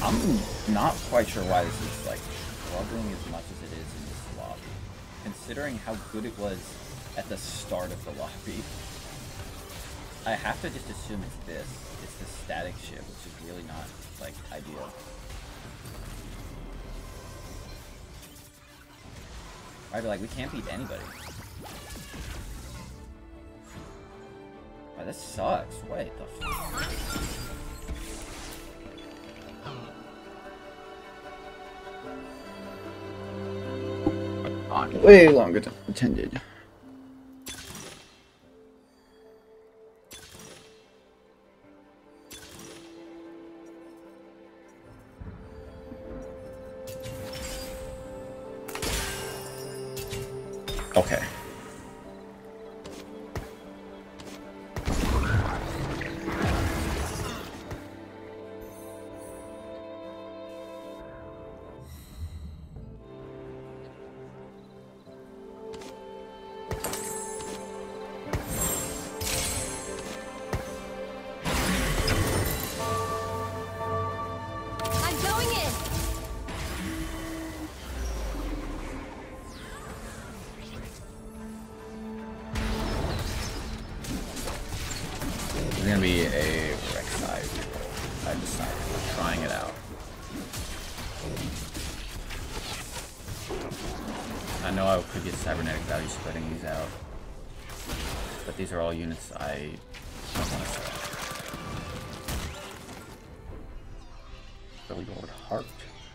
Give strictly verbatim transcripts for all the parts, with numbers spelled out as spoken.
I'm not quite sure why this is like struggling as much as it is in this lobby, considering how good it was at the start of the lobby. I have to just assume it's this. It's the static shit, which is really not like ideal. Right, like we can't beat anybody. Wow, this sucks. Wait, the fuck? On way longer than intended. Okay. It's gonna be a Rek'sai reroll. I decided. I'm trying it out. I know I could get cybernetic value spreading these out, but these are all units I don't want to sell. Billy Lord Heart.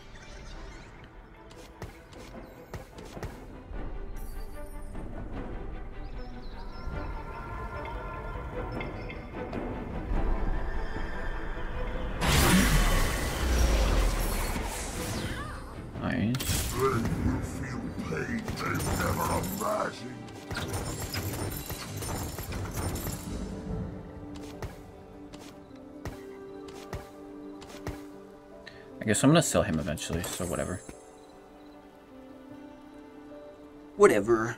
I guess I'm gonna sell him eventually, so whatever. Whatever.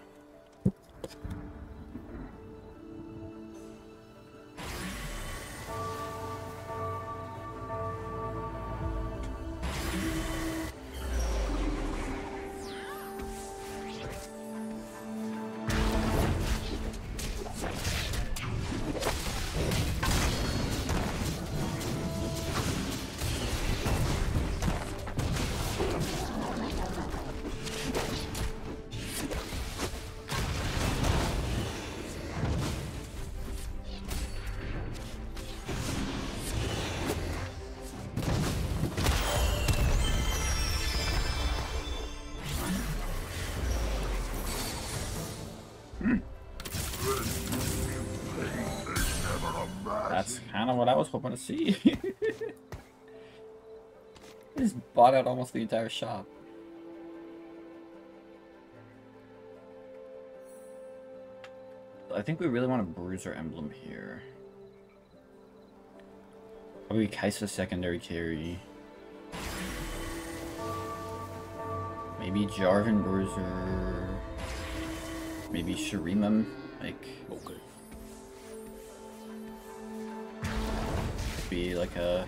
That's kind of what I was hoping to see. I just bought out almost the entire shop. I think we really want a Bruiser emblem here. Probably Kaisa secondary carry. Maybe Jarvan Bruiser. Maybe Shurima, like. Okay. Be like a,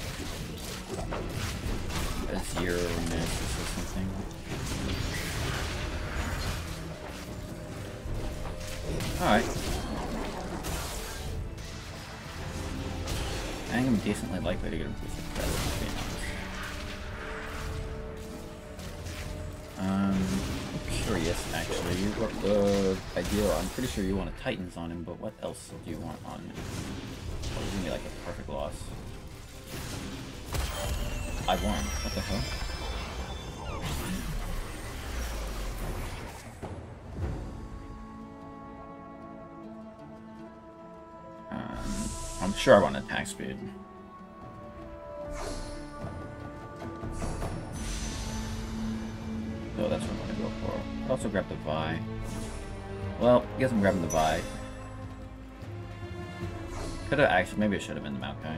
a zero nemesis or something. Alright. I think I'm decently likely to get a boost of credit, to be honest. Um, I'm curious actually what the ideal. I'm pretty sure you want a Titans on him, but what else do you want on him? Oh, it's gonna be like a perfect loss. I won. What the hell? Um, I'm sure I want attack speed. So that's what I'm gonna go for. I'll also grab the Vi. Well, I guess I'm grabbing the Vi. Could have actually, maybe it should have been the Maokai.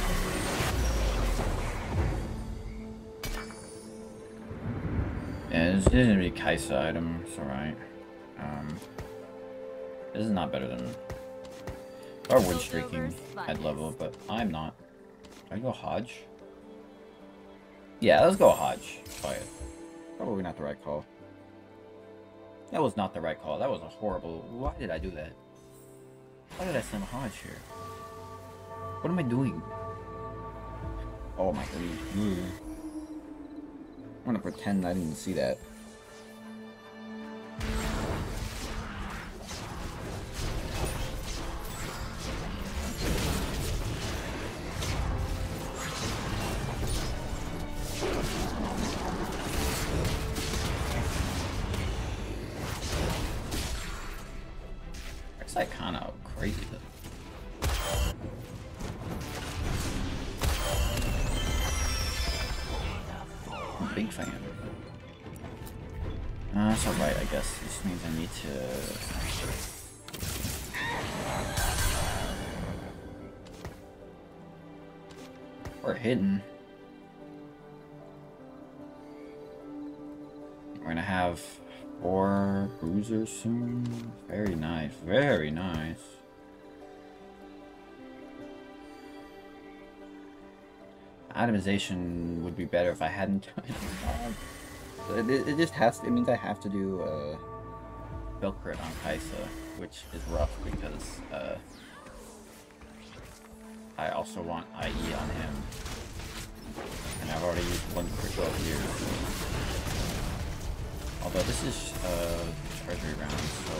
Yeah, This isn't really Kaisa item, it's alright. Um, this is not better than our win streaking at level, but I'm not. Do I go Hodge? Yeah, let's go Hodge. Try it. Probably not the right call. That was not the right call. That was a horrible... Why did I do that? Why did I send a Hodge here? What am I doing? Oh my god. Mm. I'm gonna pretend I didn't see that. Rek'sai kinda crazy though. I'm a big fan. Uh, that's alright, I guess. This means I need to... We're hidden. We're gonna have four bruisers soon. Very nice, very nice. Itemization would be better if I hadn't done it. It, it just has to, it means I have to do uh, Belt Crit on Kaisa, which is rough because uh, I also want I E on him. And I've already used one critical here. Although this is uh, treasury round, so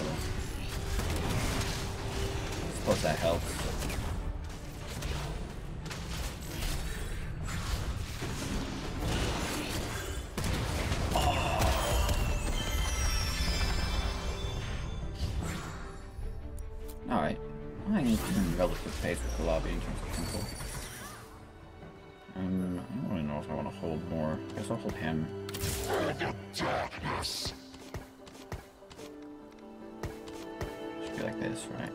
I suppose that helps. Alright, I need to be in relative pace with the lobby in terms of tempo. Um, I don't really know if I want to hold more. I guess I'll hold him. Darkness. Should be like this, right?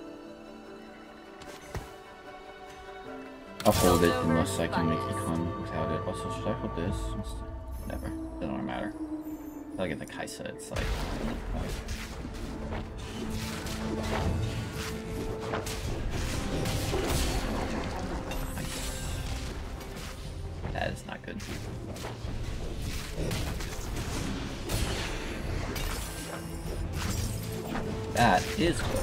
I'll hold it unless I can make it come without it. Also, should I hold this? Whatever. Doesn't really matter. If I get the Kaisa, it's like... That is not good. That is good.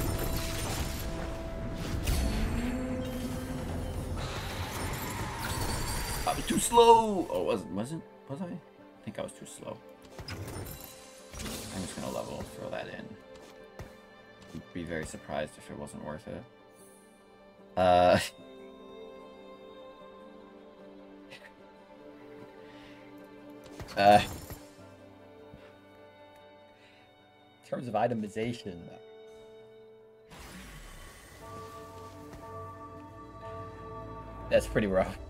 I was too slow! Oh, was, wasn't? Was I? I think I was too slow. I'm just gonna level, throw that in. I'd be very surprised if it wasn't worth it. Uh... Uh, in terms of itemization, that's pretty rough.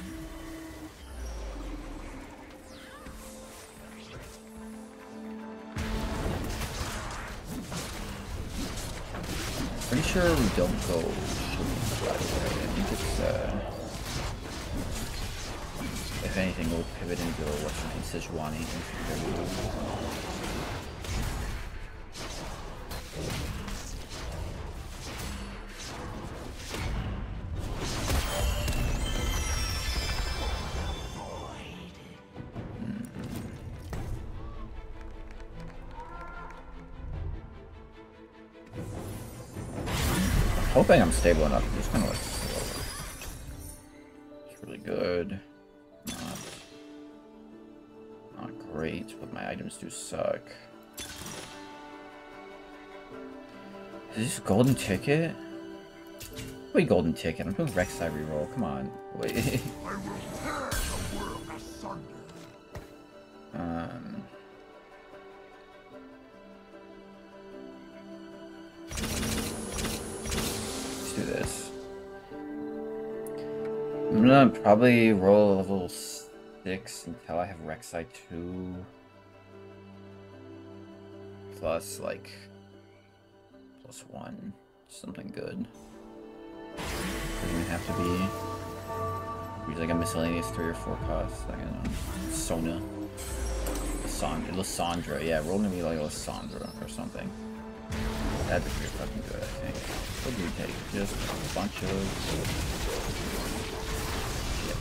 Pretty sure we don't go right away. I think it's uh. If anything, we'll pivot into a what's name, Sejuani. Hoping I'm stable enough. I'm just gonna like slow. It's really good. Not, not great, but my items do suck. Is this a golden ticket? Wait, golden ticket. I'm doing Rek'sai reroll. Come on. Wait. I will tear the world asunder. Um. Let's do this. I'm gonna probably roll a level six until I have Rek'sai two. Plus, like, plus one. Something good. Doesn't even have to be. Use like a miscellaneous three or four costs. Like, I don't know. Sona. Lysandra. Lysandra, yeah, roll me like Lysandra or something. That'd be pretty fucking good, I think. What do you take? Just a bunch of shit.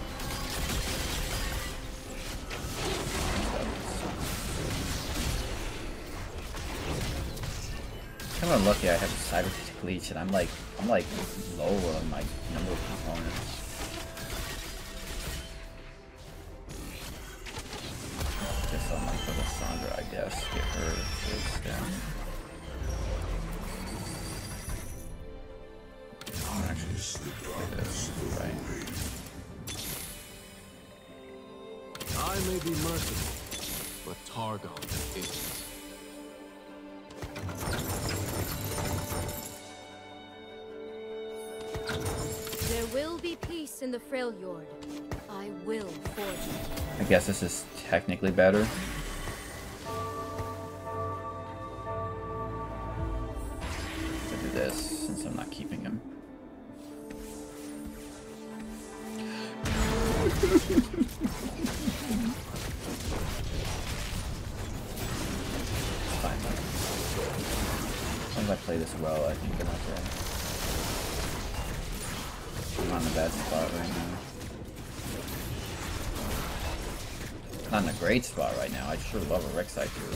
I'm kinda lucky I have Cyber Bleach and I'm like I'm like low on my number of components. Guess I'm like little Sandra, I guess. Get her face down. I'm actually just play this, right? I may be merciful, but Targon isn't. There will be peace in the Freljord. I will forge it. I guess this is technically better. I'll do this since I'm not keeping him. Fine. As long as I play this well, I think I'm okay. I'm not in a bad spot right now. Not in a great spot right now. I sure love a Rek'sai too.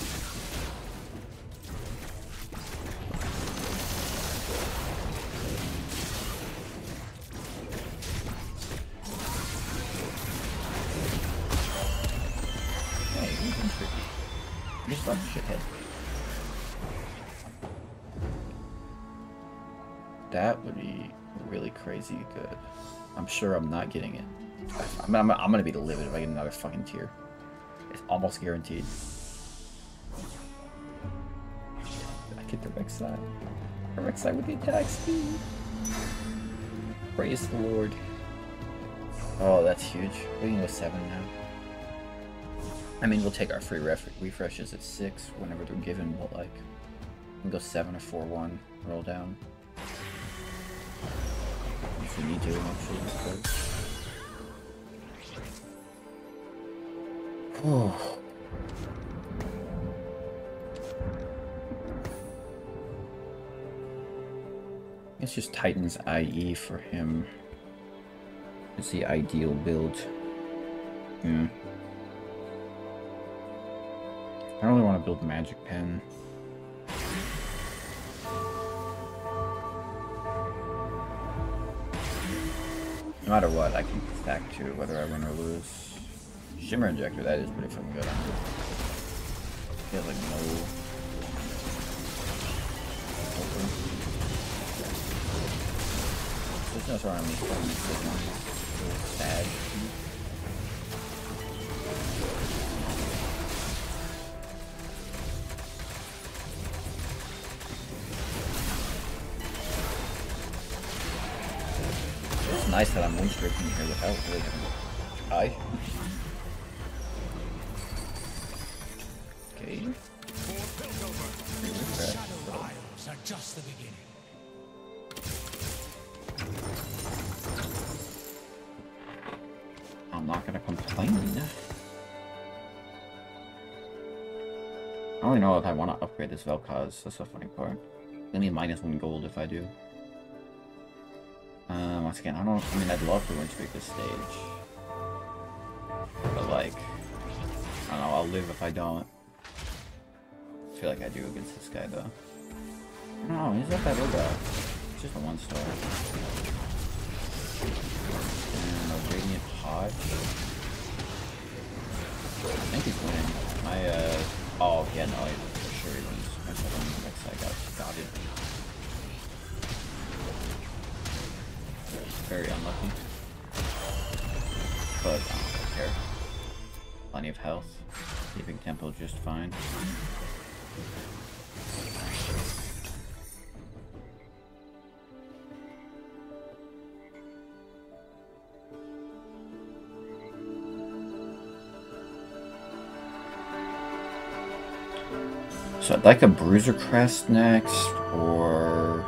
Hey, he's been tricky. You just like a shithead. That would be really crazy good. I'm sure I'm not getting it. I'm, I'm, I'm gonna be livid if I get another fucking tier. It's almost guaranteed. I get the Rek'sai. The Rek'sai with the attack speed. Praise the Lord. Oh, that's huge. We can go seven now. I mean, we'll take our free ref refreshes at six whenever they're given, but like, we can go seven or four one, roll down. If we need to, actually, because. Oh. It's just Titan's I E for him. It's the ideal build. Yeah. I don't really want to build Magic Pen. No matter what, I can stack two, whether I win or lose. Shimmer Injector, that is pretty fucking good. He has like no... There's no sort of me playing this one. It's a little sad. It's nice that I'm one stripping here without really having to try. Okay. Are just the beginning. I'm not gonna complain. I don't really know if I want to upgrade this Vel'Koz. That's the funny part. I need minus one gold if I do. Uh, once again, I don't. I mean, I'd love to win streak this stage, but like, I don't know. I'll live if I don't. I feel like I do against this guy though. No, he's not that good though. It's just a one star. And a Radiant Hodge. I think he's winning. My uh oh yeah no, for sure he wins. My second Rek'sai got got it. Very unlucky. But I don't care. Plenty of health. Keeping tempo just fine. So I'd like a Bruiser Crest next, or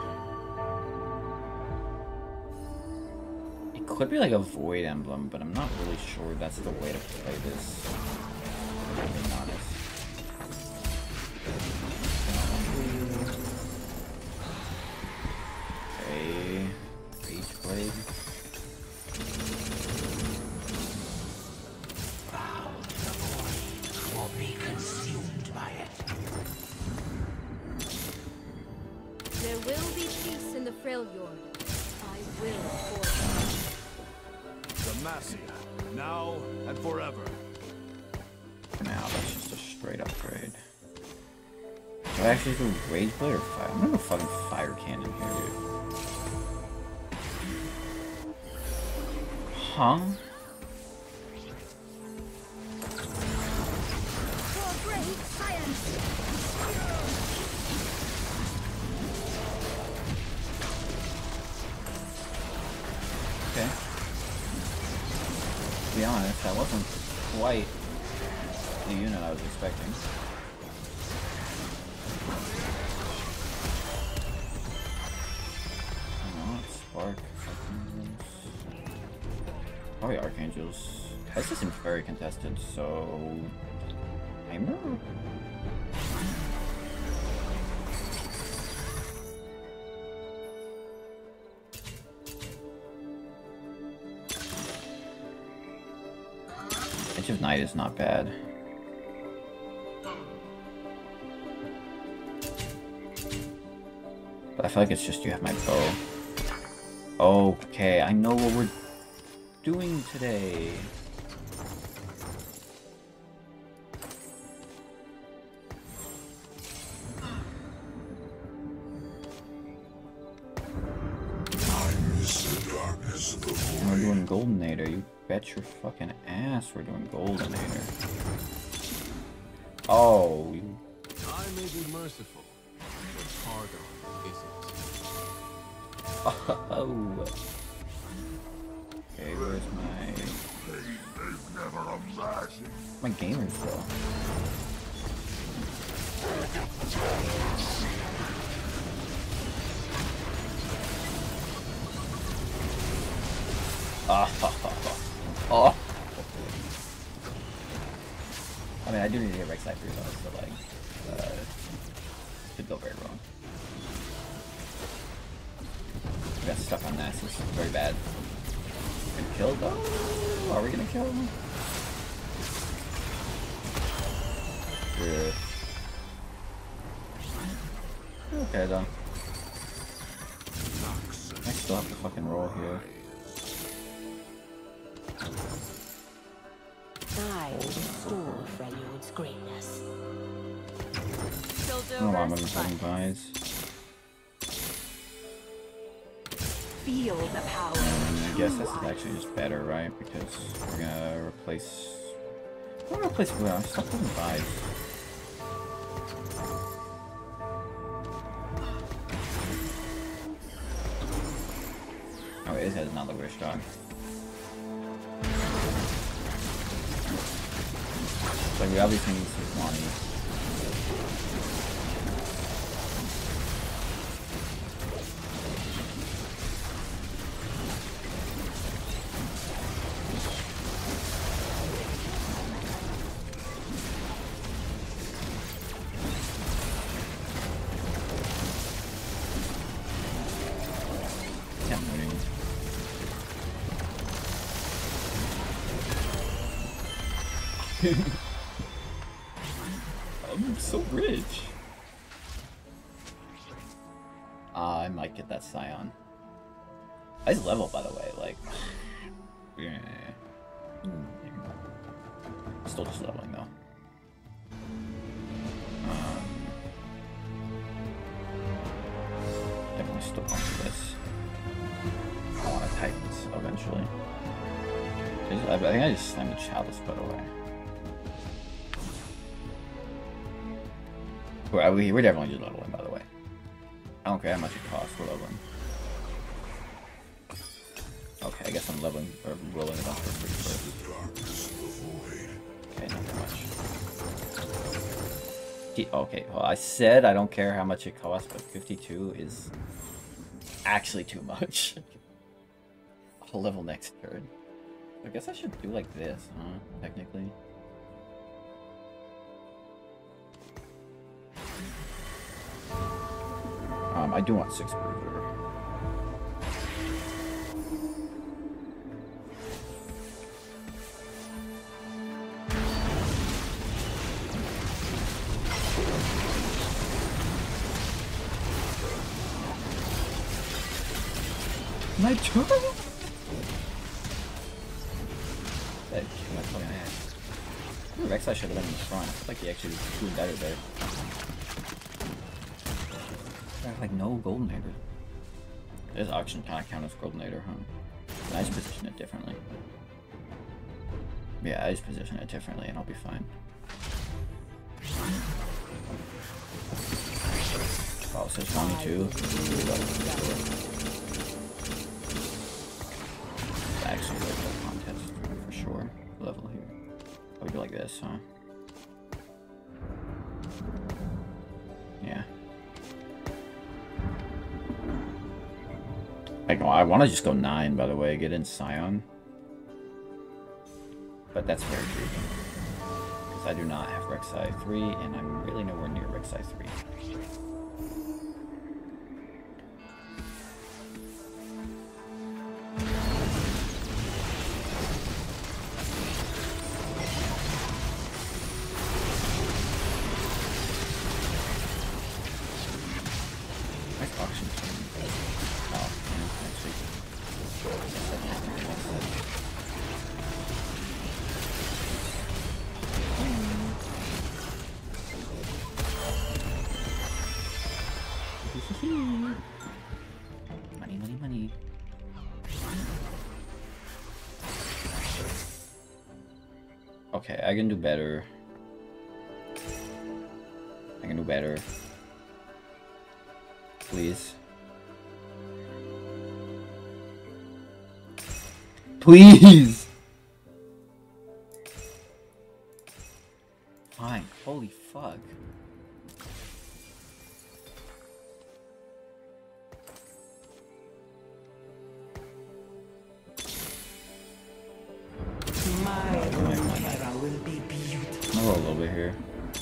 it could be like a Void Emblem, but I'm not really sure that's the way to play this. being honest. Okay. Rage Blade. Will be consumed by it. There will be peace in the Freljord. I will forge. Demacia, now and forever. For now, that's just a straight upgrade. Do I actually do Rage Blade or Fire? I'm gonna go fucking Fire Cannon here, dude. Huh? For great science! Okay. To be honest, that wasn't quite the unit I was expecting. Not Spark. Archangels. Probably Archangels. This just seems very contested, so... Timer? Edge of Night is not bad. But I feel like it's just you have my bow. Okay, I know what we're doing today. We're doing Goldenator. You bet your fucking ass we're doing Goldenator. Oh, you... I may be merciful, but Targon isn't. Oh. Okay, where's my... My gamers, though. Ah, oh. I mean, I do need to get Rek'sai three though, so like, uh, could go very wrong. We got stuck on that, so it's very bad. Gonna kill though? Are we gonna kill him? Yeah. Okay, though. I still have to fucking roll here. I restore Freljord's greatness. I don't know why I'm gonna fucking buys. Feel the power. I guess this is actually just better, right? Because we're gonna replace. I'm gonna replace who else? Stop putting buys. Oh, his head is not the wish dog. Like, we obviously need some money. I'm so rich. Uh, I might get that Scion. Nice level, by the way. Like, yeah. Still just leveling though. Um, definitely still want to this. I want to Titans eventually. I think I just slammed the Chalice put away. We're, we, we're definitely just leveling, by the way. I don't care how much it costs, we're leveling. Okay, I guess I'm leveling, or rolling it off for free first. Okay, not that much. Okay, well, I said I don't care how much it costs, but fifty-two is actually too much. I'll level next turn. I guess I should do like this, huh? Technically. Um, I do want six bruiser. My turn? That kicked my fucking ass. Ooh, Rek'sai should have been in the front. I feel like he actually was doing better there. I have like no golden hater. This auction kind of count as golden hater, huh? I just position it differently. Yeah, I just position it differently and I'll be fine. Oh, it says twenty-two. Actually, there's no contest for sure. Level here. I would do like this, huh? Yeah. I, I want to just go nine, by the way, get in Scion. But that's very creepy. Because I do not have Rek'sai three, and I'm really nowhere near Rek'sai three. Money, money, money. Okay, I can do better. I can do better. Please. Please! Fine. Holy fuck. I'll roll a little bit here.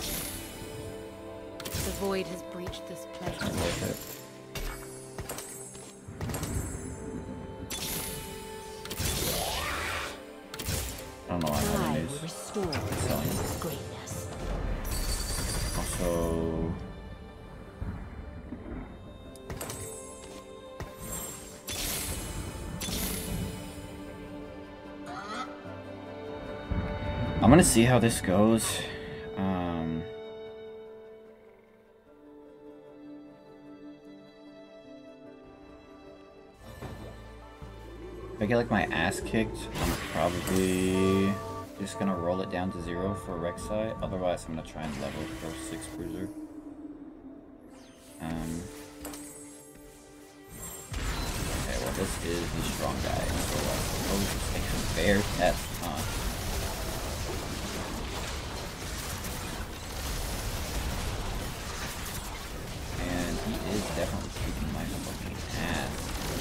The void has breached this place. I like it. I don't know why I'm running these. Selling. Also... I'm gonna see how this goes. Um, if I get like my ass kicked, I'm probably just gonna roll it down to zero for Rek'sai. Otherwise, I'm gonna try and level for six bruiser. Um, okay, well this is the strong guy. So I suppose it's like a fair test, huh? Definitely kicking my fucking ass.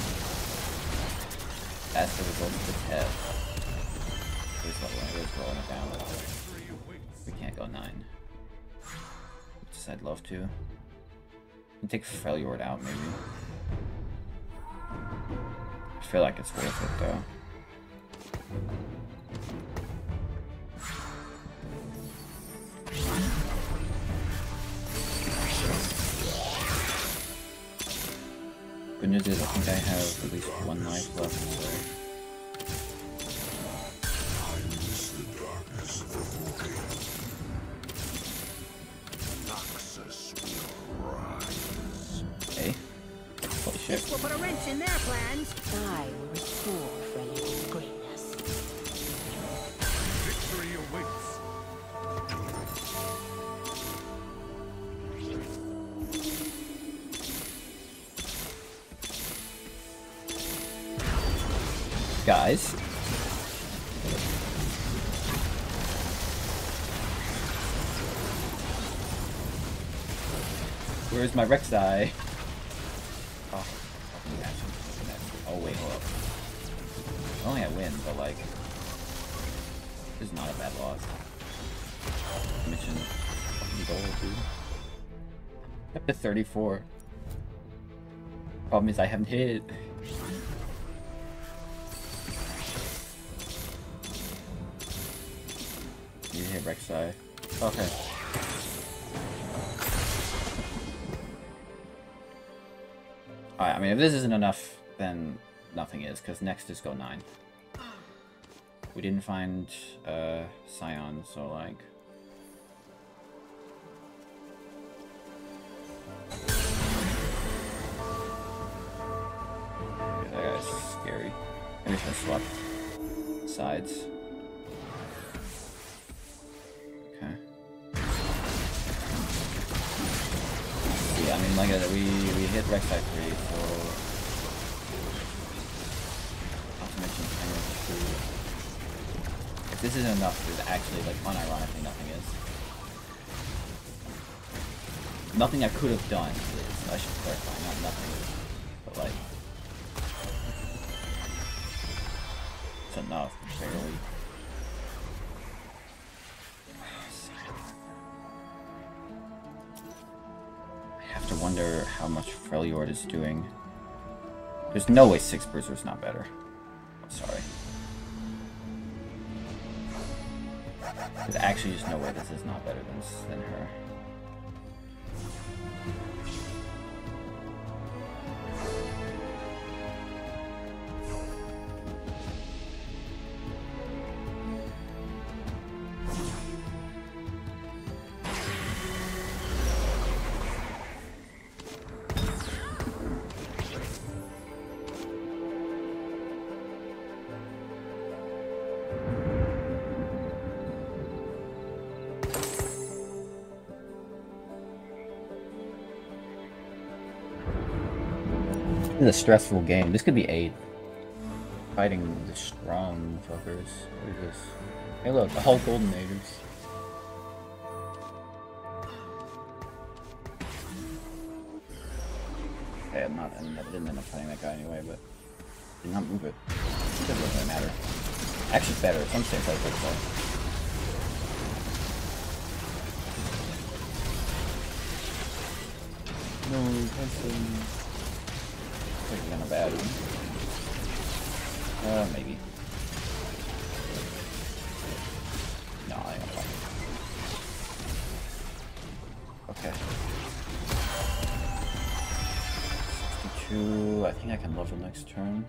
That's the result of the test. This level, it is rolling it down a little bit. We can't go nine. Which is I'd love to. And take Freljord out, maybe. I feel like it's worth it, though. Good news is I think I have at least one life left, so... Okay. Holy shit. This will put a wrench in their plans. I will restore Freljord's greatness. Victory awaits. Guys. Where's my Rek'sai? Oh, oh wait, hold up. Not only I win, but like, this is not a bad loss. Mission fucking gold, dude. Up to thirty-four. Problem is I haven't hit. You hit Rek'sai. Okay. Alright, I mean, if this isn't enough, then nothing is, because next is go nine. We didn't find uh, Scion, so like... Okay, that guy's scary. Maybe I should have swapped sides. Okay. Yeah, I mean, like I said, we, we hit Rek'sai three, so... Not to mention Timer two. If this isn't enough, there's actually, like, unironically nothing is. Nothing I could have done is, I should clarify, not nothing, but like... It's enough, barely. I have to wonder how much Freljord is doing. There's no way six Bruiser's not better. I'm sorry. There's actually just no way this is not better than, than her. This is a stressful game. This could be eight. Fighting the strong fuckers. What is this? Hey look, all golden natives. Okay, I'm not, I'm, I didn't end up fighting that guy anyway, but did not move it. It doesn't really matter. Actually better, some states I think so. No, pencil. Kind of bad. Uh, maybe. No, I ain't gonna Okay. sixty-two. I think I can level next turn.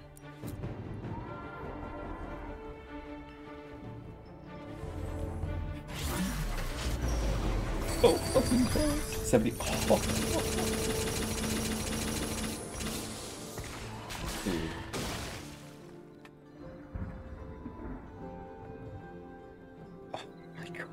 Oh, oh, seventy. Oh. Dude. Oh my god.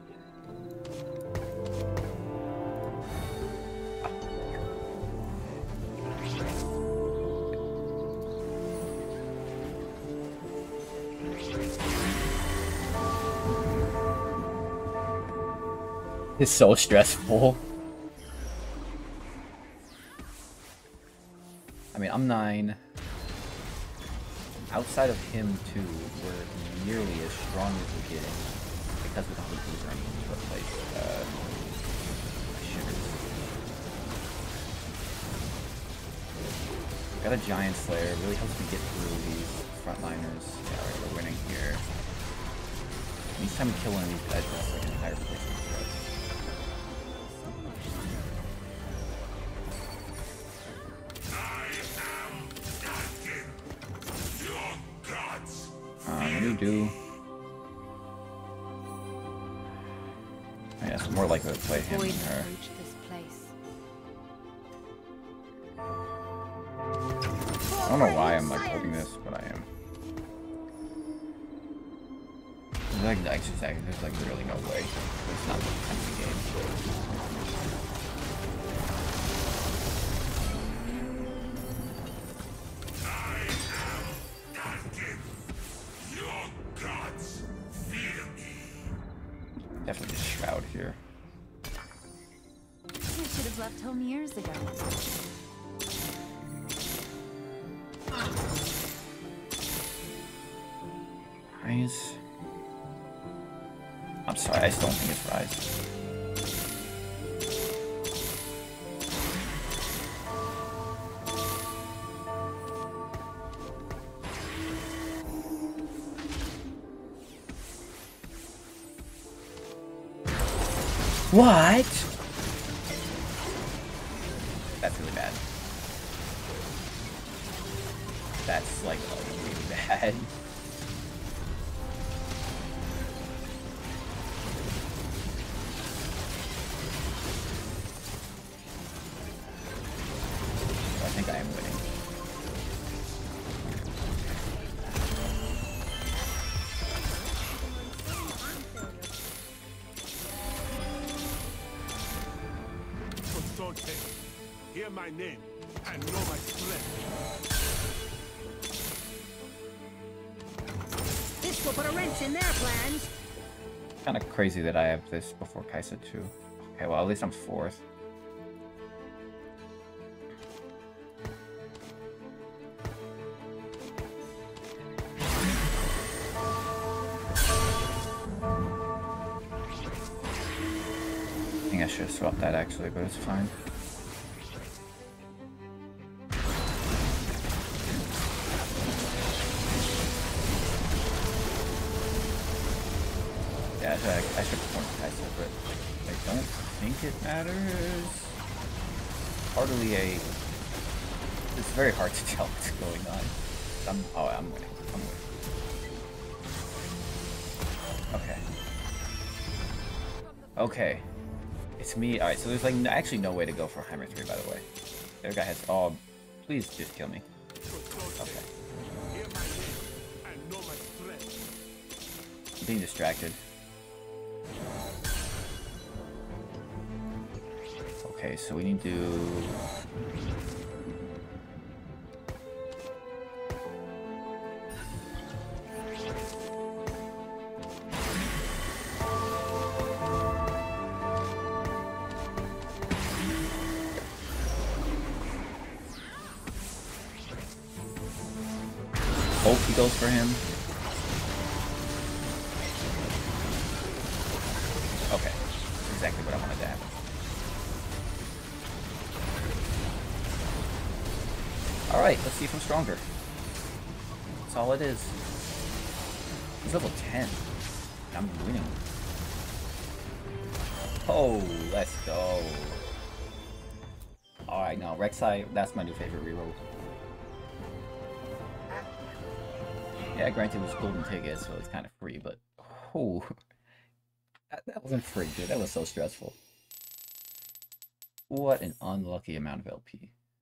It's so stressful. I mean, I'm nine. Outside of him, too, we're nearly as strong as we're getting because we don't have the boozer engine to replace uh, sugars. Got a Giant Slayer, really helps me get through these frontliners. Yeah, alright, we're winning here. Each time we kill one of these guys, that's like an entire place. Do yeah, it's more likely to play him than her. I don't know why I'm like holding this, but I am. There's like exactly, there's like literally no way. It's not the kind of game. Definitely just Shroud here. You should have left home years ago. Rise. I'm sorry, I just don't think it's Rise. What? That's really bad. That's like really bad. I think I am winning. Hear my name and know my strength. This will put a wrench in their plans. Kind of crazy that I have this before Kaisa too. Okay, well at least I'm fourth. I think I should have swapped that actually, but it's fine. Yeah, I should, I should perform Kaisa, but I don't think it matters. Hardly a... It's very hard to tell what's going on. I'm, oh, I'm winning. I'm winning. Okay. Okay. It's me. Alright, so there's like actually no way to go for Heimer three, by the way. The other guy has... Oh, please just kill me. Okay. I'm being distracted. Okay, so we need to... Hope he goes for him. Okay, that's exactly what I wanted to happen. Alright, let's see if I'm stronger. That's all it is. He's level ten. I'm winning. Oh, let's go. Alright, now Rek'sai, that's my new favorite reroll. Yeah, granted it was golden ticket, so it's kind of free, but oh, that, that wasn't free, dude. That was so stressful. What an unlucky amount of L P.